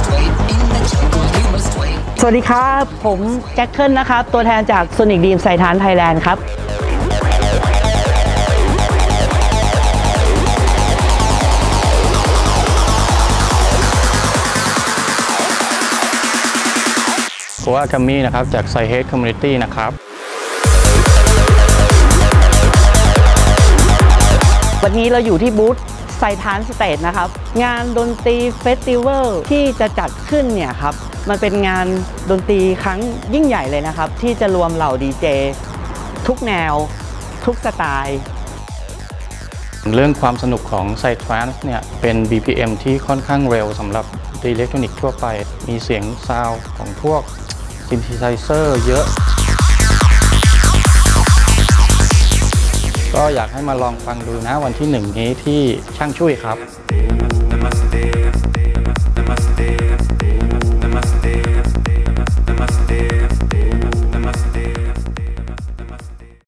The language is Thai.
สวัสดีครับผมแจ็คเกิลนะครับตัวแทนจาก Sonic Dream สายฐานไทยแลนด์ครับโค้ชกัมมี่นะครับจากไซเฮดคอมมูนิตี้นะครับวันนี้เราอยู่ที่บูธไซทานสเตจนะครับงานดนตรีเฟสติวัลที่จะจัดขึ้นเนี่ยครับมันเป็นงานดนตรีครั้งยิ่งใหญ่เลยนะครับที่จะรวมเหล่าดีเจทุกแนวทุกสไตล์เรื่องความสนุกของไซทรานส์เนี่ยเป็น BPM ที่ค่อนข้างเร็วสำหรับดนตรีอิเล็กทรอนิกส์ทั่วไปมีเสียงซาวด์ของพวกซินธิไซเซอร์เยอะก็อยากให้มาลองฟังดูนะวันที่1นี้ที่ช่างช่วยครับ